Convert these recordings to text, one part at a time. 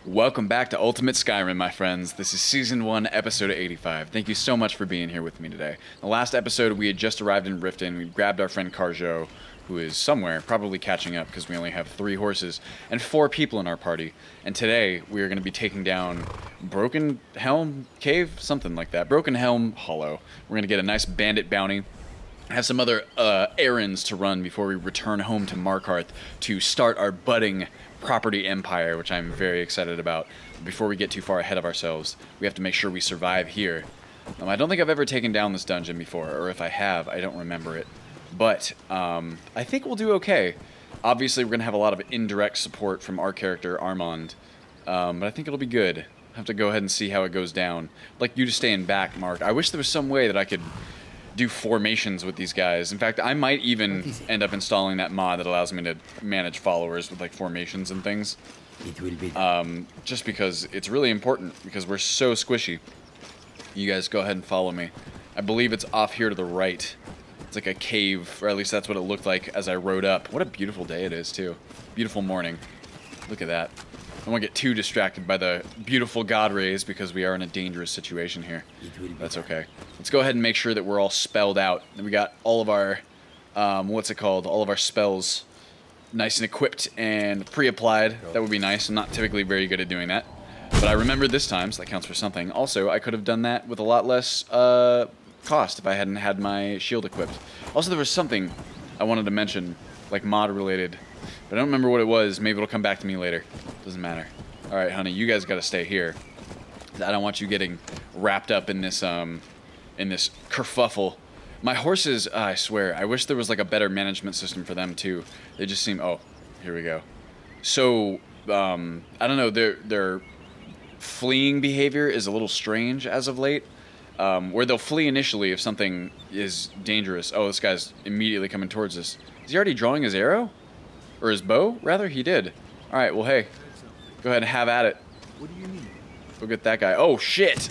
Welcome back to Ultimate Skyrim, my friends. This is Season 1, Episode 85. Thank you so much for being here with me today. The last episode, we had just arrived in Riften. We grabbed our friend Carjo, who is somewhere, probably catching up because we only have 3 horses and 4 people in our party. And today, we are going to be taking down Broken Helm Cave? Something like that. Broken Helm Hollow. We're going to get a nice bandit bounty. Have some other errands to run before we return home to Markarth to start our budding property empire, which I'm very excited about. Before we get too far ahead of ourselves, we have to make sure we survive here. I don't think I've ever taken down this dungeon before, or if I have, I don't remember it. But I think we'll do okay. Obviously, we're going to have a lot of indirect support from our character, Armand, but I think it'll be good. I have to go ahead and see how it goes down. I'd like you to stay in back, Mark. I wish there was some way that I could do formations with these guys. In fact, I might even end up installing that mod that allows me to manage followers with like formations and things. It will be just because it's really important because we're so squishy. You guys go ahead and follow me. I believe it's off here to the right. It's like a cave, or at least that's what it looked like as I rode up. What a beautiful day it is too. Beautiful morning. Look at that. I don't want to get too distracted by the beautiful god rays because we are in a dangerous situation here. That's okay. Let's go ahead and make sure that we're all spelled out. And we got all of our, all of our spells nice and equipped and pre-applied. That would be nice. I'm not typically very good at doing that. But I remembered this time, so that counts for something. Also, I could have done that with a lot less cost if I hadn't had my shield equipped. Also, there was something I wanted to mention, like mod related. But I don't remember what it was. Maybe it'll come back to me later. Doesn't matter. All right, honey, you guys got to stay here. I don't want you getting wrapped up in this kerfuffle. My horses, I swear, I wish there was like a better management system for them too. They just seem, oh, here we go. So, I don't know, their fleeing behavior is a little strange as of late. Where they'll flee initially if something is dangerous. Oh, this guy's immediately coming towards us. Is he already drawing his arrow? Or his bow, rather? He did. All right, well, hey. Go ahead and have at it. What do you need? Go get that guy. Oh, shit.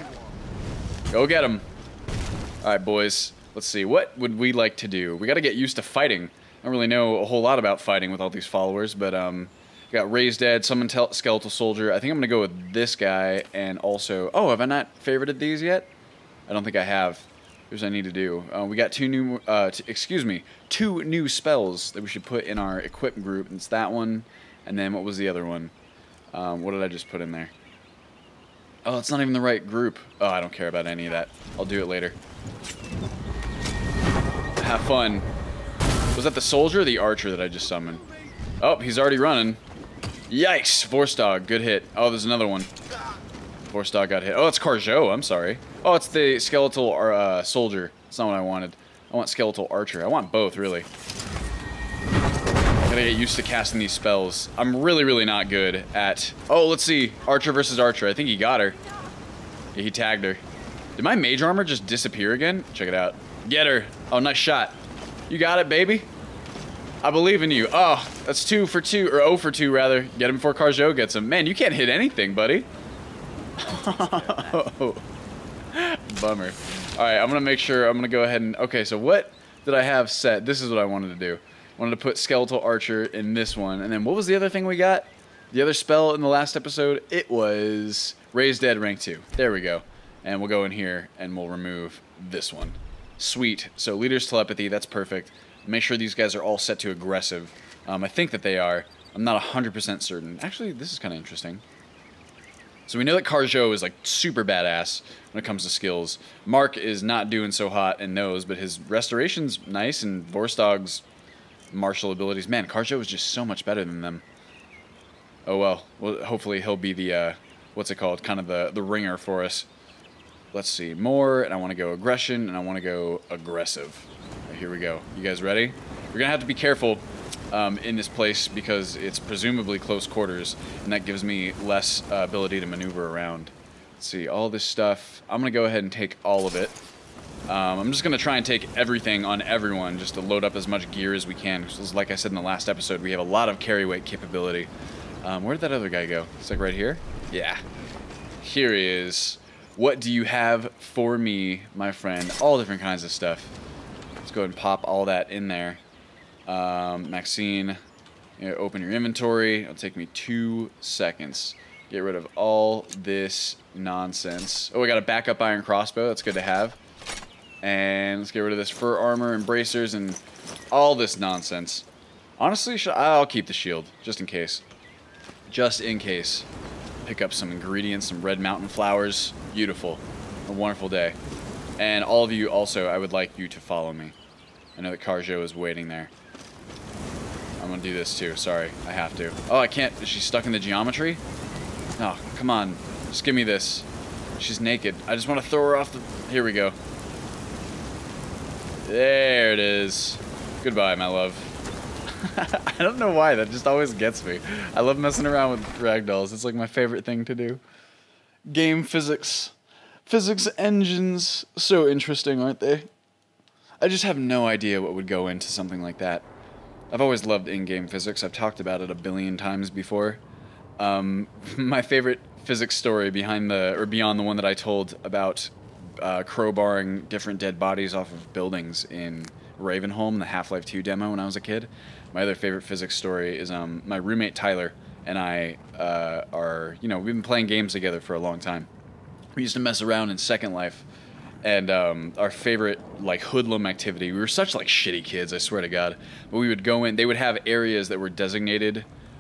Go get him. All right, boys. Let's see. What would we like to do? We got to get used to fighting. I don't really know a whole lot about fighting with all these followers, but we got Raised Dead, Summon Skeletal Soldier. I think I'm going to go with this guy and also... Oh, have I not favorited these yet? I don't think I have. Here's what I need to do. We got two new spells that we should put in our equip group. It's that one, and then what was the other one? What did I just put in there? Oh, it's not even the right group. Oh, I don't care about any of that. I'll do it later. Have fun. Was that the soldier or the archer that I just summoned? Oh, he's already running. Yikes! Vorstag, good hit. Oh, there's another one. Vorstag got hit. Oh, it's Carjo. I'm sorry. Oh, it's the skeletal soldier. That's not what I wanted. I want skeletal archer. I want both, really. Gotta get used to casting these spells. I'm really, really not good at... Oh, let's see. Archer versus archer. I think he got her. Yeah, he tagged her. Did my mage armor just disappear again? Check it out. Get her. Oh, nice shot. You got it, baby. I believe in you. Oh, that's 2 for 2, or 0 for 2, rather. Get him before Carjo gets him. Man, you can't hit anything, buddy. Bummer. Alright, I'm gonna make sure, I'm gonna go ahead and... Okay, so what did I have set? This is what I wanted to do. I wanted to put Skeletal Archer in this one. And then what was the other thing we got? The other spell in the last episode? It was Raised Dead rank 2. There we go. And we'll go in here and we'll remove this one. Sweet. So Leader's Telepathy, that's perfect. Make sure these guys are all set to aggressive. I think that they are. I'm not 100% certain. Actually, this is kind of interesting. So we know that Carjo is like super badass when it comes to skills. Mark is not doing so hot and knows, but his restoration's nice and Vorstag's martial abilities. Man, Carjo is just so much better than them. Oh well. Well, hopefully he'll be the, what's it called? Kind of the ringer for us. Let's see. More, and I want to go aggression, and I want to go aggressive. Right, here we go. You guys ready? We're going to have to be careful in this place because it's presumably close quarters, and that gives me less ability to maneuver around. Let's see, all this stuff. I'm going to go ahead and take all of it. I'm just going to try and take everything on everyone just to load up as much gear as we can. Because like I said in the last episode, we have a lot of carry weight capability. Where did that other guy go? It's like right here? Yeah. Here he is. What do you have for me, my friend? All different kinds of stuff. Let's go ahead and pop all that in there. Maxine, you know, open your inventory. It'll take me 2 seconds. Get rid of all this nonsense. Oh, we got a backup iron crossbow. That's good to have. And let's get rid of this fur armor and bracers and all this nonsense. Honestly, I'll keep the shield, just in case. Just in case. Pick up some ingredients, some red mountain flowers. Beautiful. A wonderful day. And all of you also, I would like you to follow me. I know that Carjo is waiting there. I'm gonna do this too, sorry. I have to. Oh, I can't. Is she stuck in the geometry? No, come on. Just give me this. She's naked. I just want to throw her off the... Here we go. There it is. Goodbye, my love. I don't know why, that just always gets me. I love messing around with ragdolls. It's like my favorite thing to do. Game physics. Physics engines. So interesting, aren't they? I just have no idea what would go into something like that. I've always loved in-game physics. I've talked about it a billion times before. My favorite physics story beyond the one that I told about crowbarring different dead bodies off of buildings in Ravenholm, the Half-Life 2 demo when I was a kid. My other favorite physics story is my roommate Tyler and I we've been playing games together for a long time. We used to mess around in Second Life, and our favorite like hoodlum activity. We were such like shitty kids, I swear to God. But we would go in. They would have areas that were designated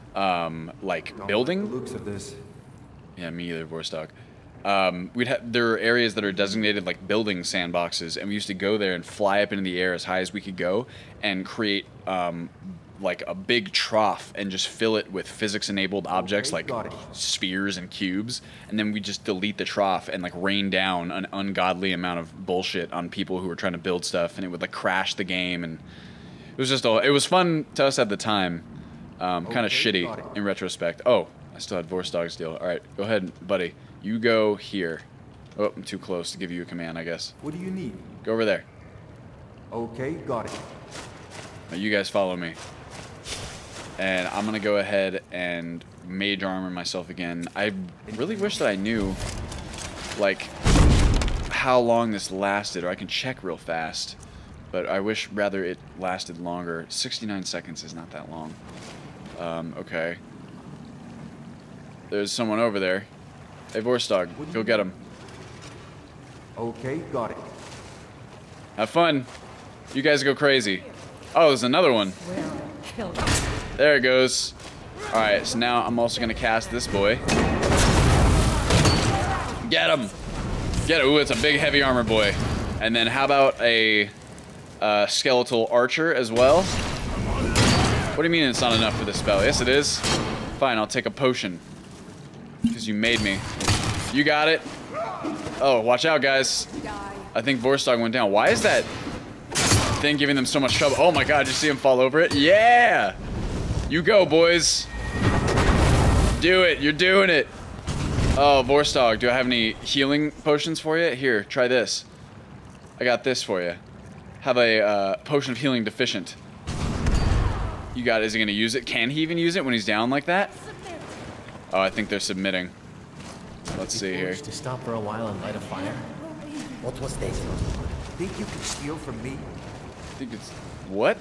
like building. Like the looks of this. Yeah, me either, Vorstog. There are areas that are designated like building sandboxes, and we used to go there and fly up into the air as high as we could go and create like a big trough and just fill it with physics-enabled objects like spheres and cubes, and then we just delete the trough and like rain down an ungodly amount of bullshit on people who were trying to build stuff, and it would like crash the game, and it was just it was fun to us at the time. Kind of shitty in retrospect. Oh, I still had Vorstog's deal. All right, go ahead, buddy. You go here. Oh, I'm too close to give you a command, I guess. What do you need? Go over there. Okay, got it. Now you guys follow me. And I'm gonna go ahead and mage armor myself again. I really wish that I knew, like, how long this lasted, or I can check real fast. But I wish rather it lasted longer. 69 seconds is not that long. Okay. There's someone over there. Hey, Vorstog, go get him. Okay, got it. Have fun. You guys go crazy. Oh, there's another one. There it goes. Alright, so now I'm also going to cast this boy. Get him! Get it. Ooh, it's a big heavy armor boy. And then how about a skeletal archer as well? What do you mean it's not enough for this spell? Yes, it is. Fine, I'll take a potion. Because you made me. You got it. Oh, watch out, guys. I think Vorstog went down. Why is that thing giving them so much trouble? Oh my god, did you see him fall over it? Yeah! You go, boys. Do it. You're doing it. Oh, Vorstog, do I have any healing potions for you? Here, try this. I got this for you. Have a potion of healing deficient. You got it. Is he going to use it? Can he even use it when he's down like that? Oh, I think they're submitting. Let's see here. To stop for a while and light a fire. What was this? Think you can steal from me? I think it's... What?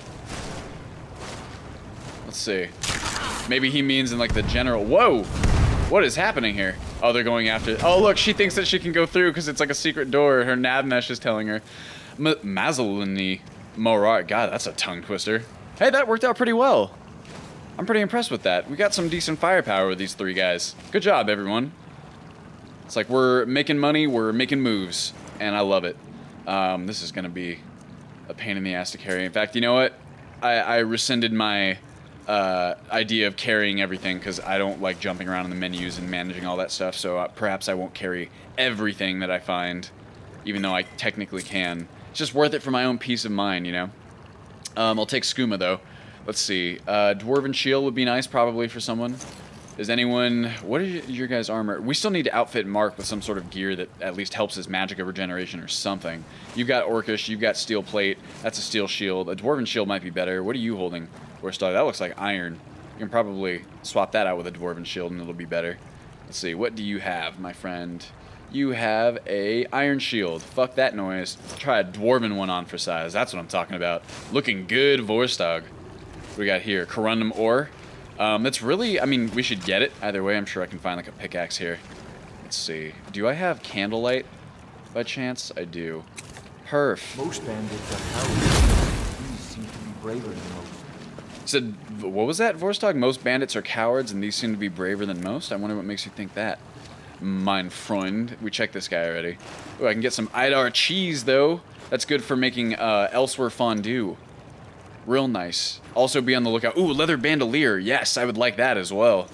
Let's see. Maybe he means in like the general... Whoa! What is happening here? Oh, they're going after... Oh, look, she thinks that she can go through because it's like a secret door. Her Navnesh is telling her. Mazalini Morar. God, that's a tongue twister. Hey, that worked out pretty well. I'm pretty impressed with that. We got some decent firepower with these three guys. Good job, everyone. It's like we're making money, we're making moves, and I love it. This is going to be a pain in the ass to carry. In fact, you know what? I rescinded my idea of carrying everything because I don't like jumping around in the menus and managing all that stuff, so perhaps I won't carry everything that I find, even though I technically can. It's just worth it for my own peace of mind, you know? I'll take skooma, though. Let's see. Dwarven shield would be nice, probably, for someone. Is anyone... What is your guys' armor? We still need to outfit Mark with some sort of gear that at least helps his magic of regeneration or something. You've got Orcish, you've got steel plate. That's a steel shield. A dwarven shield might be better. What are you holding? Vorstog? That looks like iron. You can probably swap that out with a dwarven shield and it'll be better. Let's see. What do you have, my friend? You have a iron shield. Fuck that noise. Try a dwarven one on for size. That's what I'm talking about. Looking good, Vorstog. What do we got here? Corundum ore. That's really, I mean, we should get it. Either way, I'm sure I can find like a pickaxe here. Let's see. Do I have candlelight by chance? I do. Perf. Most bandits are cowards. These seem to be braver than most. Said, what was that, Vorstog? Most bandits are cowards and these seem to be braver than most? I wonder what makes you think that. Mein Freund. We checked this guy already. Oh, I can get some Idar cheese, though. That's good for making elsewhere fondue. Real nice. Also be on the lookout. Ooh, leather bandolier. Yes, I would like that as well.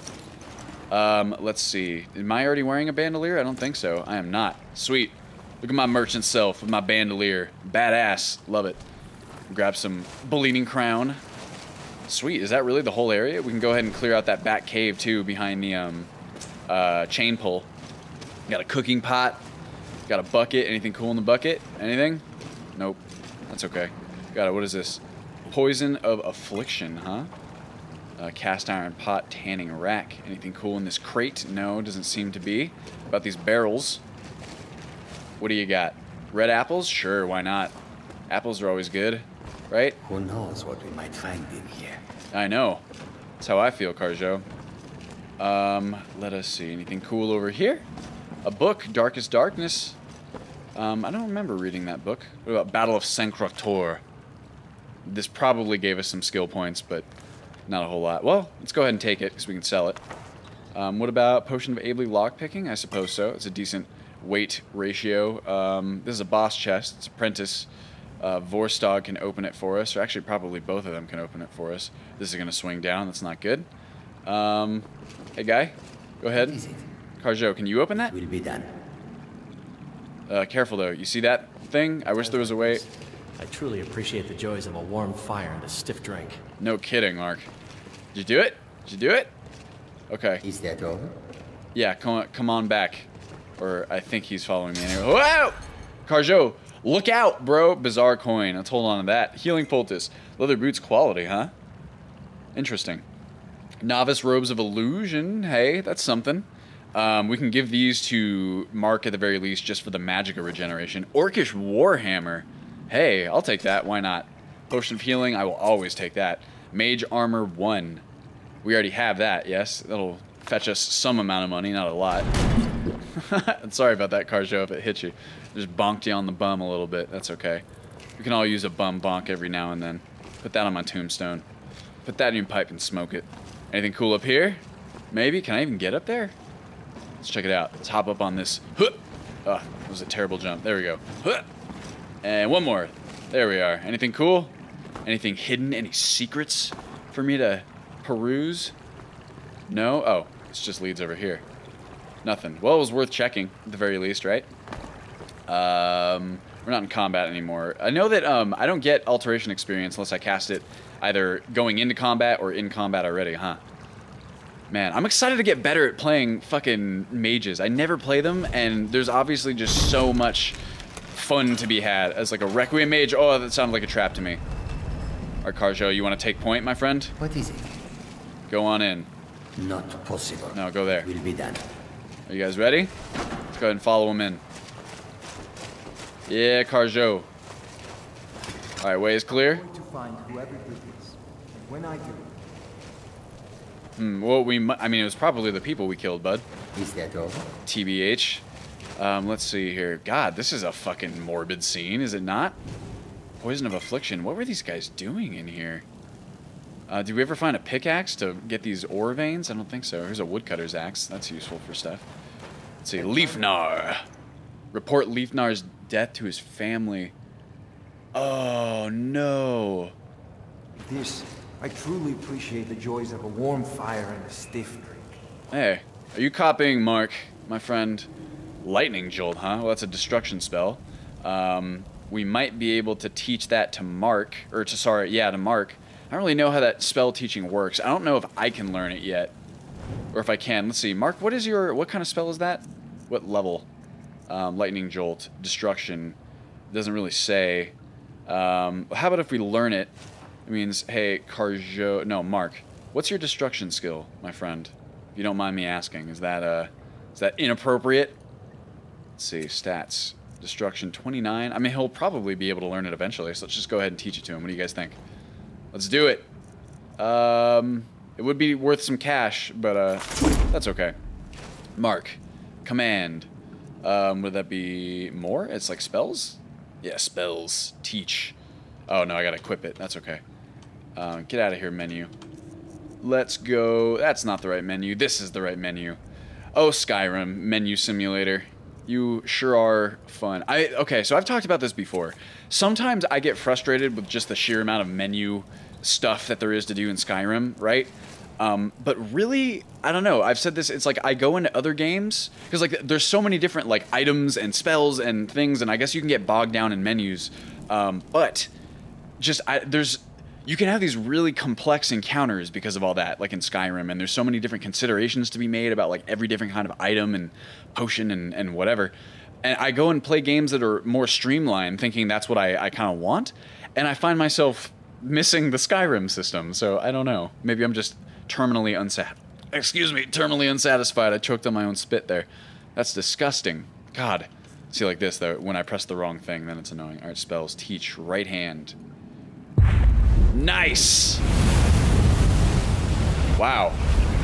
Let's see. Am I already wearing a bandolier? I don't think so. I am not. Sweet. Look at my merchant self with my bandolier. Badass. Love it. Grab some bleeding crown. Sweet. Is that really the whole area? We can go ahead and clear out that back cave, too, behind the chain pull. Got a cooking pot. Got a bucket. Anything cool in the bucket? Anything? Nope. That's okay. Got it. What is this? Poison of affliction, huh? Cast iron pot, tanning rack. Anything cool in this crate? No, doesn't seem to be. About these barrels. What do you got? Red apples? Sure, why not? Apples are always good, right? Who knows what we might find in here? I know. That's how I feel, Carjo. Let us see. Anything cool over here? A book, Darkest Darkness. I don't remember reading that book. What about Battle of Sancrotor? This probably gave us some skill points, but not a whole lot. Well, let's go ahead and take it, because we can sell it. What about Potion of Ably Lockpicking? I suppose so. It's a decent weight ratio. This is a boss chest. It's Apprentice. Vorstog can open it for us, or actually probably both of them can open it for us. This is going to swing down. That's not good. Hey, guy. Go ahead. What is it? Carjo, can you open that? Will be done. Careful, though. You see that thing? I wish there was a way... I truly appreciate the joys of a warm fire and a stiff drink. No kidding, Mark. Did you do it? Did you do it? Okay. Is that all? Yeah, come on back. Or I think he's following me anyway. Whoa! Carjo, look out, bro. Bizarre coin. Let's hold on to that. Healing poultice. Leather boots quality, huh? Interesting. Novice robes of illusion. Hey, that's something. We can give these to Mark at the very least just for the magica regeneration. Orcish Warhammer. Hey, I'll take that. Why not? Potion of healing. I will always take that. Mage armor 1. We already have that, yes? That'll fetch us some amount of money, not a lot. Sorry about that, Carjo, if it hit you. Just bonked you on the bum a little bit. That's okay. We can all use a bum bonk every now and then. Put that on my tombstone. Put that in your pipe and smoke it. Anything cool up here? Maybe? Can I even get up there? Let's check it out. Let's hop up on this. Oh, that was a terrible jump. There we go. And one more. There we are. Anything cool? Anything hidden? Any secrets for me to peruse? No? Oh, this just leads over here. Nothing. Well, it was worth checking, at the very least, right? We're not in combat anymore. I know that I don't get alteration experience unless I cast it either going into combat or in combat already, huh? Man, I'm excited to get better at playing fucking mages. I never play them, and there's obviously just so much fun to be had as like a Requiem mage. Oh, that sounded like a trap to me. Alright, Carjo, you want to take point, my friend? What is it? Go on in. Not possible. No, go there. Will be done. Are you guys ready? Let's go ahead and follow him in. Yeah, Carjo. Alright, way is clear. I'm going to find whoever did this. And when I do, Well, I mean, it was probably the people we killed, bud. Is that all? TBH. Let's see here. God, this is a fucking morbid scene, is it not? Poison of affliction. What were these guys doing in here? Did we ever find a pickaxe to get these ore veins? I don't think so. Here's a woodcutter's axe. That's useful for stuff. Let's see. Leafnar. Report Leafnar's death to his family. Oh, no. this, I truly appreciate the joys of a warm fire and a stiff drink. Hey, are you copying Mark, my friend? Lightning Jolt, huh? Well, that's a destruction spell. We might be able to teach that to Mark, or to Mark. I don't really know how that spell teaching works. I don't know if I can learn it yet, or if I can. Let's see, Mark, what kind of spell is that? What level? Lightning Jolt, destruction. It doesn't really say. How about if we learn it? It means, hey, Mark, what's your destruction skill, my friend? If you don't mind me asking, is that inappropriate? Let's see, stats. Destruction 29. I mean, he'll probably be able to learn it eventually, so let's just go ahead and teach it to him. What do you guys think? Let's do it. It It would be worth some cash, but that's okay. Mark. Command. Would that be more? It's like spells? Yeah, spells. Teach. Oh, no, I gotta equip it. That's okay. Get out of here, menu. Let's go. That's not the right menu. This is the right menu. Oh, Skyrim. Menu simulator. You sure are fun. Okay, so I've talked about this before. Sometimes I get frustrated with just the sheer amount of menu stuff that there is to do in Skyrim, right? But really, I don't know. I've said this. It's like I go into other games because like there's so many different like items and spells and things, and I guess you can get bogged down in menus. But just you can have these really complex encounters because of all that, like in Skyrim, and there's so many different considerations to be made about like every different kind of item and potion and whatever. And I go and play games that are more streamlined, thinking that's what I kind of want, and I find myself missing the Skyrim system. So I don't know. Maybe I'm just terminally unsatisfied. I choked on my own spit there. That's disgusting. God. See, like this, though, when I press the wrong thing, then it's annoying. All right, spells. Teach. Right hand. Nice! Wow.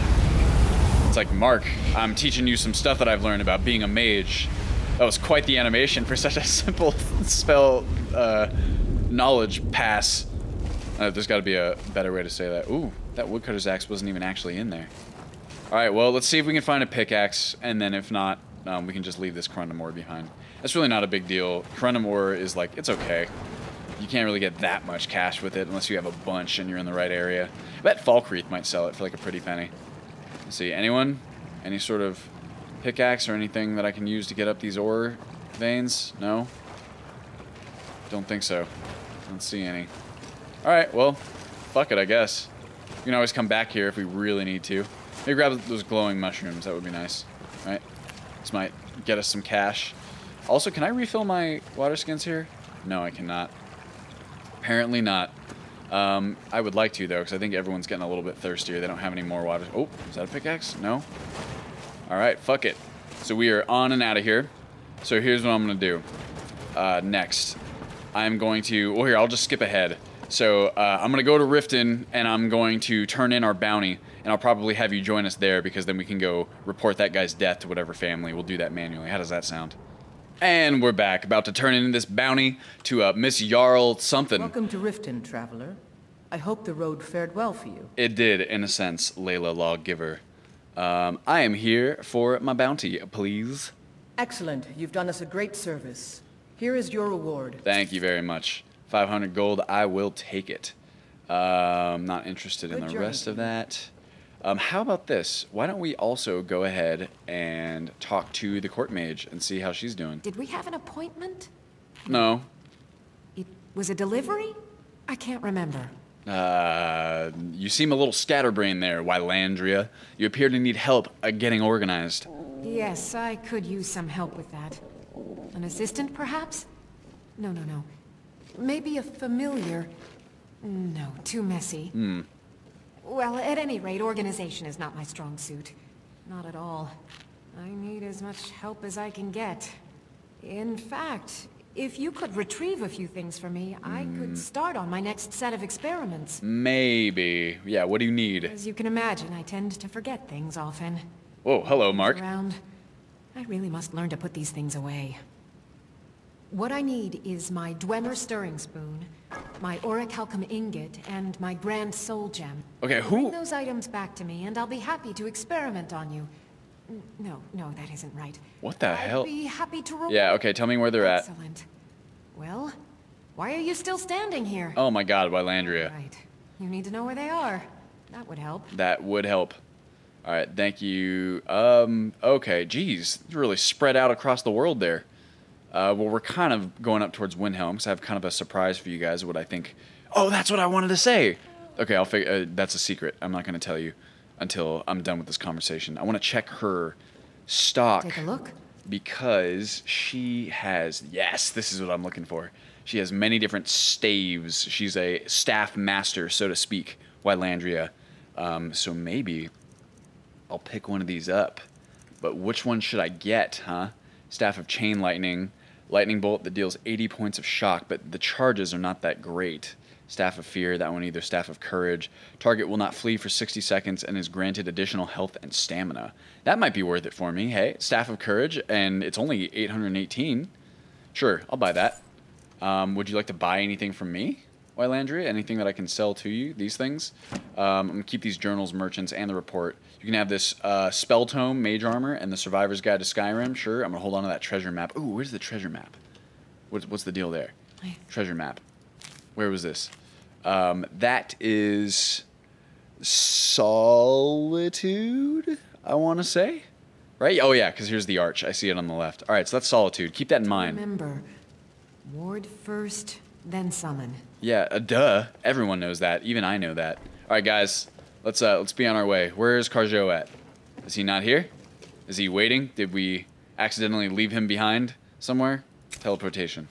It's like, Mark, I'm teaching you some stuff that I've learned about being a mage. That was quite the animation for such a simple spell knowledge pass. There's got to be a better way to say that. Ooh, that woodcutter's axe wasn't even actually in there. Alright, well, let's see if we can find a pickaxe, and then if not, we can just leave this corundum ore behind. That's really not a big deal. Corundum ore is like, it's okay. You can't really get that much cash with it unless you have a bunch and you're in the right area. I bet Falkreath might sell it for like a pretty penny. Let's see, anyone? Any sort of pickaxe or anything that I can use to get up these ore veins? No? Don't think so. Don't see any. Alright, well, fuck it, I guess. We can always come back here if we really need to. Maybe grab those glowing mushrooms, that would be nice. Alright, this might get us some cash. Also, can I refill my water skins here? No, I cannot. Apparently not. I would like to, though, because I think everyone's getting a little bit thirstier. They don't have any more water. Oh, is that a pickaxe? No? Alright, fuck it. So we are on and out of here. So here's what I'm going to do. Next, I'm going to... Well, here, I'll just skip ahead. So I'm going to go to Riften, and I'm going to turn in our bounty, and I'll probably have you join us there, because then we can go report that guy's death to whatever family. We'll do that manually. How does that sound? And we're back, about to turn in this bounty to Miss Jarl something. Welcome to Riften, traveler. I hope the road fared well for you. It did, in a sense, Layla Lawgiver. I am here for my bounty, please. Excellent. You've done us a great service. Here is your reward. Thank you very much. 500 gold, I will take it. Not interested in the rest of that. How about this? Why don't we also go ahead and talk to the court mage and see how she's doing? Did we have an appointment? No. It was a delivery? I can't remember. You seem a little scatterbrained there, Wylandria. You appear to need help getting organized. Yes, I could use some help with that. An assistant, perhaps? No. Maybe a familiar. No, too messy. Well, at any rate, organization is not my strong suit. Not at all. I need as much help as I can get. In fact, if you could retrieve a few things for me, I could start on my next set of experiments. Maybe. Yeah, what do you need? As you can imagine, I tend to forget things often. Whoa, hello, Mark. Around. I really must learn to put these things away. What I need is my Dwemer stirring spoon, my orichalcum ingot, and my grand soul gem. Okay, Bring those items back to me, and I'll be happy to experiment on you. No, that isn't right. What the hell? I'd be happy to reward. Yeah, okay, tell me where they're at. Excellent. Well, why are you still standing here? Oh my god, Wylandria. Right. You need to know where they are. That would help. That would help. Alright, thank you. Okay, geez. It's really spread out across the world there. Well, we're kind of going up towards Windhelm, because I have kind of a surprise for you guys, what I think... Oh, that's what I wanted to say! Okay, I'll figure... that's a secret. I'm not going to tell you until I'm done with this conversation. I want to check her stock. Take a look. Because she has... Yes, this is what I'm looking for. She has many different staves. She's a staff master, so to speak, Wylandria. So maybe I'll pick one of these up. But which one should I get, huh? Staff of Chain Lightning. Lightning bolt that deals 80 points of shock, but the charges are not that great. Staff of Fear, that one either. Staff of Courage. Target will not flee for 60 seconds and is granted additional health and stamina. That might be worth it for me. Hey, Staff of Courage, and it's only 818. Sure, I'll buy that. Would you like to buy anything from me, Wylandria? Anything that I can sell to you? These things? I'm going to keep these journals, merchants, and the report. You can have this Spell Tome, Mage Armor, and the Survivor's Guide to Skyrim. Sure, I'm going to hold on to that treasure map. Ooh, where's the treasure map? What's the deal there? Treasure map. Where was this? That is Solitude, I want to say. Right? Oh, yeah, because here's the arch. I see it on the left. All right, so that's Solitude. Keep that in mind. Remember, ward first, then summon. Yeah, duh. Everyone knows that. Even I know that. All right, guys, let's be on our way. Where is Carjo at? Is he not here? Is he waiting? Did we accidentally leave him behind somewhere? Teleportation.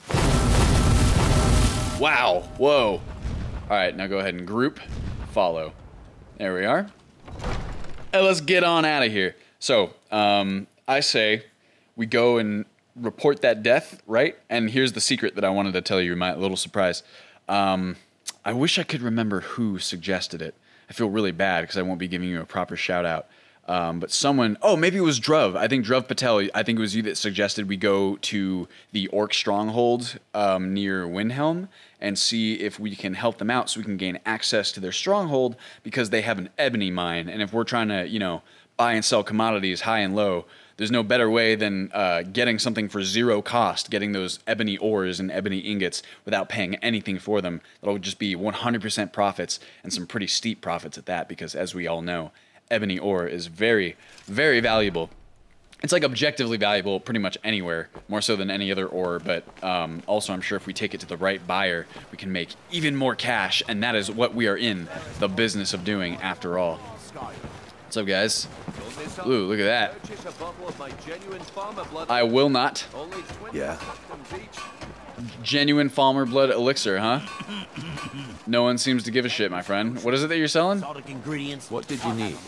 Wow. Whoa. All right, now go ahead and group, follow. There we are. And let's get on out of here. So, I say we go and report that death, right? And here's the secret that I wanted to tell you, my little surprise. I wish I could remember who suggested it. I feel really bad because I won't be giving you a proper shout out. But someone, oh, maybe it was Druv. I think Druv Patel, I think it was you that suggested we go to the Orc stronghold near Windhelm and see if we can help them out so we can gain access to their stronghold because they have an ebony mine. And if we're trying to, you know, buy and sell commodities high and low, there's no better way than getting something for zero cost, getting those ebony ores and ebony ingots without paying anything for them. That'll just be 100% profits and some pretty steep profits at that because, as we all know, ebony ore is very, very valuable. It's like objectively valuable pretty much anywhere, more so than any other ore, but also I'm sure if we take it to the right buyer, we can make even more cash, and that is what we are in the business of doing after all. What's up, guys? Ooh, look at that. I will not. Yeah. Genuine Falmer blood elixir, huh? No one seems to give a shit, my friend. What is it that you're selling? What did you need?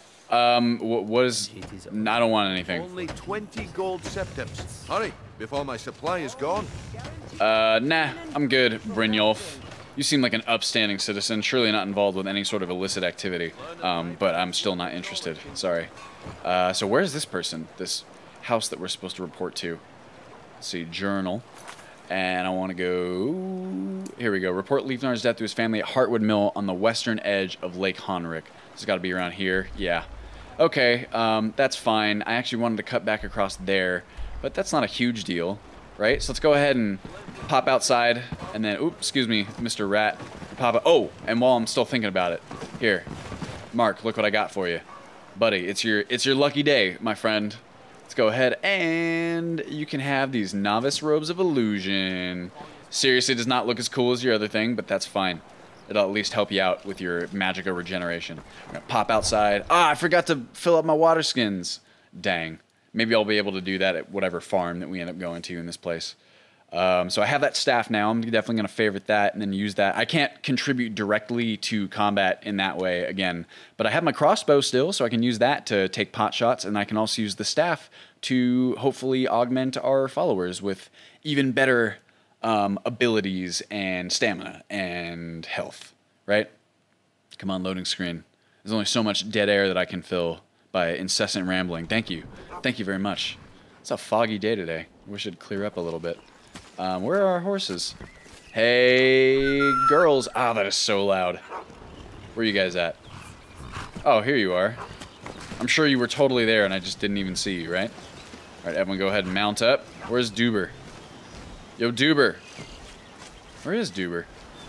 What is... I don't want anything. Only 20 gold septims. Hurry, before my supply is gone. Nah, I'm good, Brynjolf. You seem like an upstanding citizen, surely not involved with any sort of illicit activity. But I'm still not interested. Sorry. So where's this person? This house that we're supposed to report to? Let's see, journal. And I want to go... Here we go. Report Leafnar's death to his family at Heartwood Mill on the western edge of Lake Honrick. It's got to be around here. Yeah. Okay, that's fine. I actually wanted to cut back across there, but that's not a huge deal, right? So let's go ahead and pop outside, and then... Oops, excuse me, Mr. Rat. Pop out. Oh, and while I'm still thinking about it, here. Mark, look what I got for you. Buddy, it's your lucky day, my friend. Let's go ahead and you can have these novice robes of illusion. Seriously, it does not look as cool as your other thing, but that's fine. It'll at least help you out with your magica regeneration. I'm gonna pop outside. Ah, I forgot to fill up my water skins. Dang. Maybe I'll be able to do that at whatever farm that we end up going to in this place. So I have that staff now. I'm definitely going to favorite that and then use that. I can't contribute directly to combat in that way again, but I have my crossbow still, so I can use that to take pot shots, and I can also use the staff to hopefully augment our followers with even better abilities and stamina and health, right? Come on, loading screen. There's only so much dead air that I can fill by incessant rambling. Thank you. Thank you very much. It's a foggy day today. Wish it'd clear up a little bit. Where are our horses? Hey, girls. Ah, that is so loud. Where are you guys at? Oh, here you are. I'm sure you were totally there and I just didn't even see you, right? All right, everyone go ahead and mount up. Where's Duber? Yo, Duber. Where is Duber?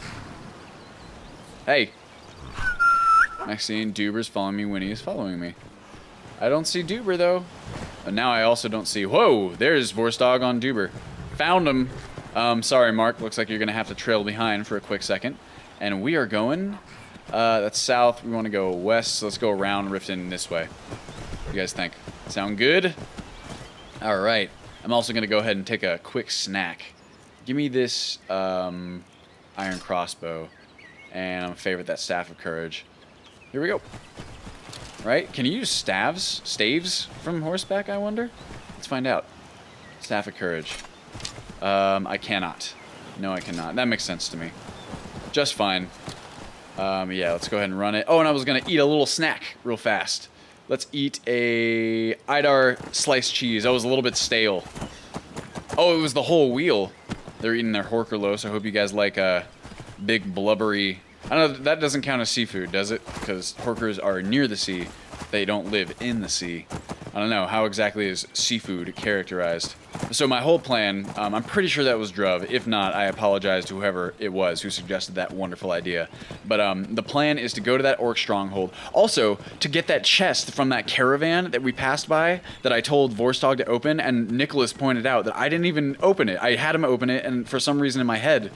Hey. Maxine, Duber's following me when he is following me. I don't see Duber, though. And now I also don't see... Whoa, there's Vorstog on Duber. Found him. Sorry, Mark. Looks like you're going to have to trail behind for a quick second. And we are going... that's south. We want to go west, so let's go around Riften this way. What do you guys think? Sound good? All right. I'm also going to go ahead and take a quick snack. Give me this iron crossbow. And I'm going to favorite that Staff of Courage. Here we go. Right? Can you use staves from horseback, I wonder? Let's find out. Staff of Courage. I cannot. No, I cannot. That makes sense to me. just fine. Yeah, let's go ahead and run it. Oh, and I was gonna eat a little snack real fast. Let's eat a Idar sliced cheese. That was a little bit stale. Oh, it was the whole wheel. They're eating their horkerlos. I hope you guys like big blubbery. I don't know, that doesn't count as seafood, does it? Because horkers are near the sea. They don't live in the sea. I don't know, how exactly is seafood characterized? So my whole plan, I'm pretty sure that was Druv. If not, I apologize to whoever it was who suggested that wonderful idea. But the plan is to go to that orc stronghold. Also, to get that chest from that caravan that we passed by that I told Vorstog to open, and Nicholas pointed out that I didn't even open it. I had him open it, and for some reason in my head,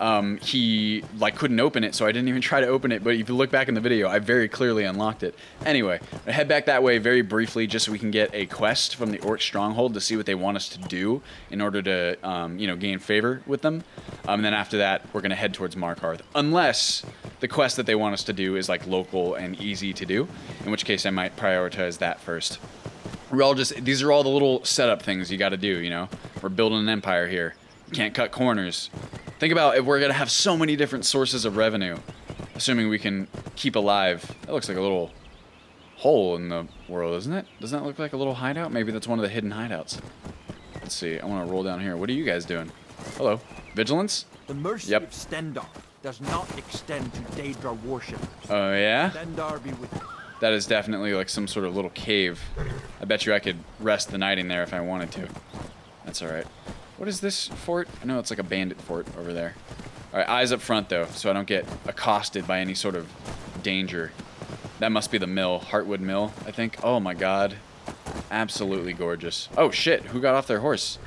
he like couldn't open it, so I didn't even try to open it. But if you look back in the video, I very clearly unlocked it. Anyway, I head back that way very briefly just so we can get a quest from the orc stronghold to see what they want us to do in order to, you know, gain favor with them. And then after that, we're going to head towards Markarth. Unless the quest that they want us to do is, like, local and easy to do. In which case, I might prioritize that first. We're all just... These are all the little setup things you got to do, you know? We're building an empire here. You can't cut corners. Think about if we're going to have so many different sources of revenue. Assuming we can keep alive. That looks like a little hole in the world, isn't it? Doesn't that look like a little hideout? Maybe that's one of the hidden hideouts. Let's see. I want to roll down here. What are you guys doing? Hello. Vigilance? The mercy Yep. of Stendarr does not extend to Daedra worshippers. Oh, yeah? Stendarr be with you. That is definitely like some sort of little cave. I bet you I could rest the night in there if I wanted to. That's alright. What is this fort? I know it's like a bandit fort over there. Alright, eyes up front though, so I don't get accosted by any sort of danger. That must be the mill. Heartwood Mill, I think. Oh my god. Absolutely gorgeous. Oh shit, who got off their horse?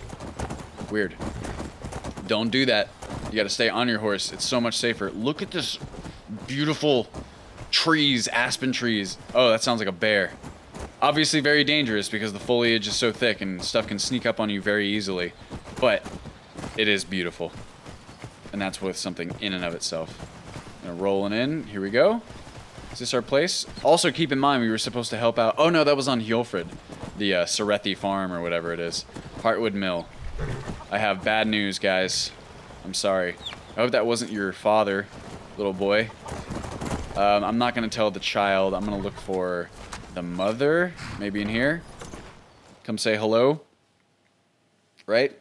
Weird. Don't do that. You gotta stay on your horse. It's so much safer. Look at this beautiful trees, aspen trees. Oh, that sounds like a bear. Obviously very dangerous because the foliage is so thick and stuff can sneak up on you very easily. But it is beautiful. And that's worth something in and of itself. Rolling in. Here we go. Is this our place? Also, keep in mind we were supposed to help out. Oh no, that was on Hjolfred, the Sarethi farm or whatever it is. Heartwood Mill. I have bad news, guys. I'm sorry. I hope that wasn't your father, little boy. I'm not gonna tell the child. I'm gonna look for the mother, maybe in here. Come say hello. Right?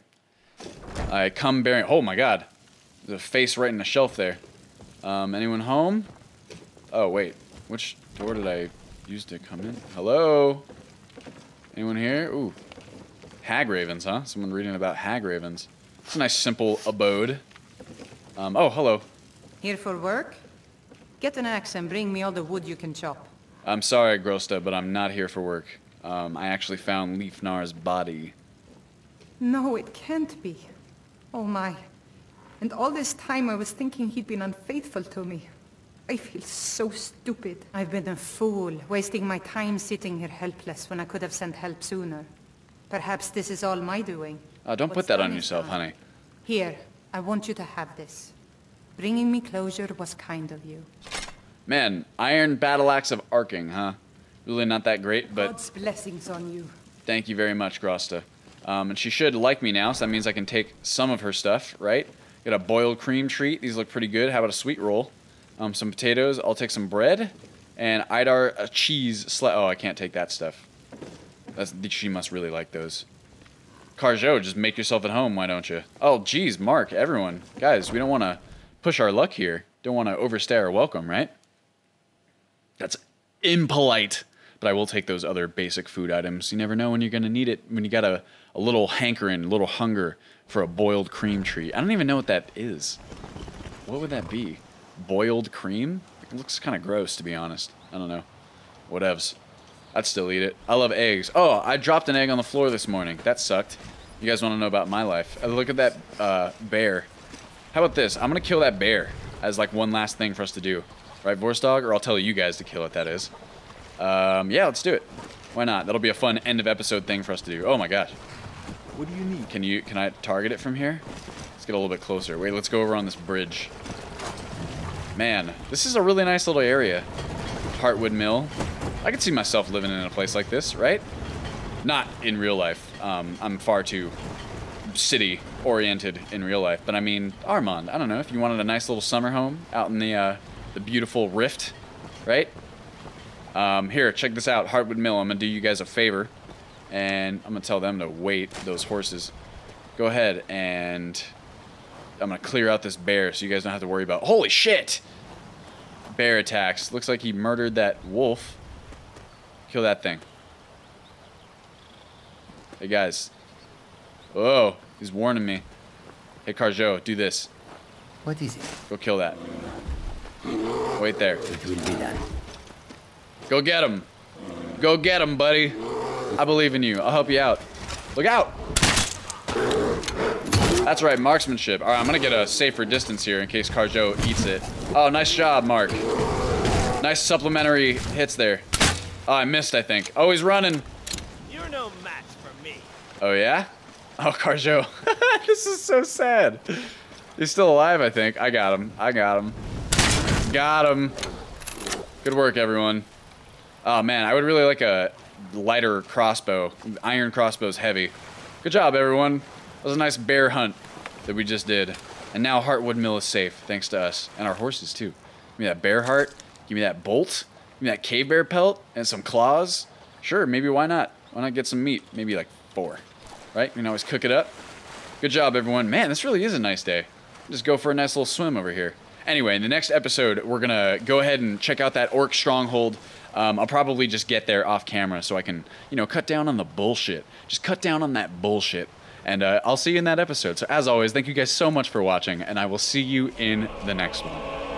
I come bearing. Oh my God, there's a face right in the shelf there. Anyone home? Oh, wait. Which door did I use to come in? Hello? Anyone here? Ooh. Hag ravens, huh? Someone reading about hag ravens. It's a nice, simple abode. Oh, hello. Here for work? Get an axe and bring me all the wood you can chop. I'm sorry, Grosta, but I'm not here for work. I actually found Leifnar's body. No, it can't be. Oh my. And all this time I was thinking he'd been unfaithful to me. I feel so stupid. I've been a fool, wasting my time sitting here helpless when I could have sent help sooner. Perhaps this is all my doing. Don't put that on yourself, honey. Here, I want you to have this. Bringing me closure was kind of you. Man, Iron Battle Axe of Arcing, huh? Really not that great, but... God's blessings on you. Thank you very much, Grosta. And she should like me now, so that means I can take some of her stuff, right? Got a boiled cream treat. These look pretty good. How about a sweet roll? Some potatoes. I'll take some bread. And Idar, a cheese oh, I can't take that stuff. She must really like those. Carjo, just make yourself at home, why don't you? Oh, geez, Mark, everyone. Guys, we don't want to push our luck here. Don't want to overstay our welcome, right? That's impolite. But I will take those other basic food items. You never know when you're going to need it. When you got a little hankering, a little hunger for a boiled cream treat. I don't even know what that is. What would that be? Boiled cream? It looks kind of gross, to be honest. I don't know. Whatevs. I'd still eat it. I love eggs. Oh, I dropped an egg on the floor this morning. That sucked. You guys want to know about my life? Look at that bear. How about this? I'm going to kill that bear as like one last thing for us to do. Right, Vorstog? Or I'll tell you guys to kill it, that is. Yeah, let's do it. Why not? That'll be a fun end of episode thing for us to do. Oh my gosh. What do you need? Can I target it from here? Let's get a little bit closer. Wait, let's go over on this bridge. Man, this is a really nice little area. Heartwood Mill. I could see myself living in a place like this, right? Not in real life. I'm far too city-oriented in real life. But I mean, Armand, I don't know, if you wanted a nice little summer home out in the beautiful Rift, right? Here, check this out, Heartwood Mill. I'm gonna do you guys a favor, and I'm gonna tell them to wait, those horses. Go ahead, and I'm gonna clear out this bear so you guys don't have to worry about, holy shit! Bear attacks. Looks like he murdered that wolf. Kill that thing. Hey guys. Whoa, he's warning me. Hey Carjo, do this. What is it? Go kill that. Wait there. It will be done. Go get him. Go get him, buddy. I believe in you. I'll help you out. Look out. That's right, marksmanship. All right, I'm gonna get a safer distance here in case Carjo eats it. Oh, nice job, Mark. Nice supplementary hits there. Oh, I missed, I think. Oh, he's running. You're no match for me. Oh, yeah? Oh, Carjo. This is so sad. He's still alive, I think. I got him. I got him. Got him. Good work, everyone. Oh, man, I would really like a lighter crossbow. Iron crossbow's heavy. Good job, everyone. That was a nice bear hunt that we just did. And now Heartwood Mill is safe, thanks to us. And our horses, too. Give me that bear heart. Give me that bolt. Give me that cave bear pelt. And some claws. Sure, maybe why not? Why not get some meat? Maybe like 4. Right? You can always cook it up. Good job, everyone. Man, this really is a nice day. Just go for a nice little swim over here. Anyway, in the next episode, we're going to go ahead and check out that orc stronghold. I'll probably just get there off camera so I can, you know, cut down on the bullshit. Just cut down on that bullshit. And I'll see you in that episode. So as always, thank you guys so much for watching, and I will see you in the next one.